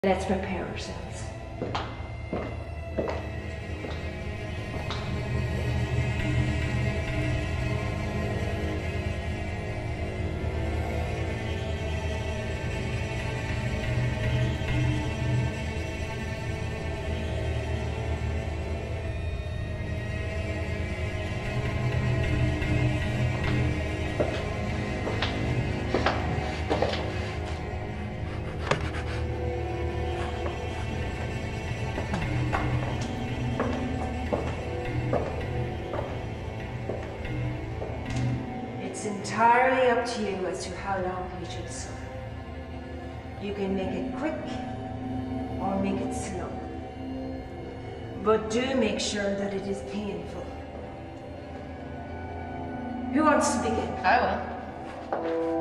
Let's prepare ourselves. It's entirely up to you as to how long he should suffer. You can make it quick or make it slow. But do make sure that it is painful. Who wants to begin? I will.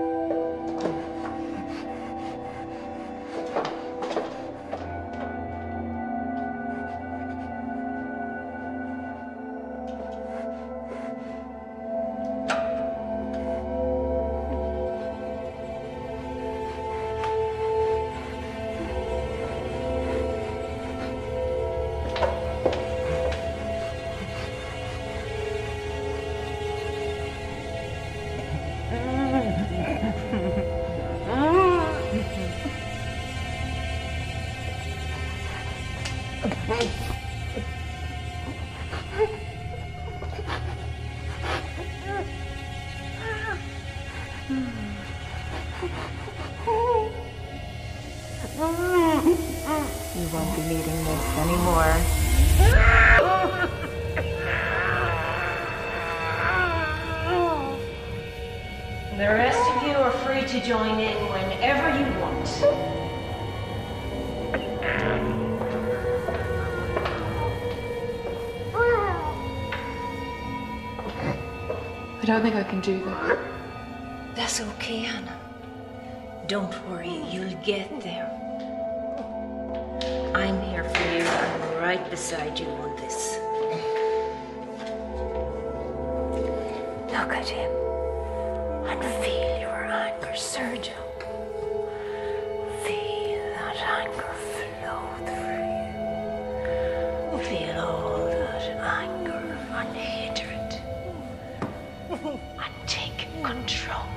You won't be needing this anymore. The rest of you are free to join in whenever you want. I don't think I can do that. That's okay, Hannah. Don't worry, you'll get there. I'm here for you. I'm right beside you on this. Look at him and feel your anger surge up. Feel that anger flow through you. Feel all that anger and hatred. And take control.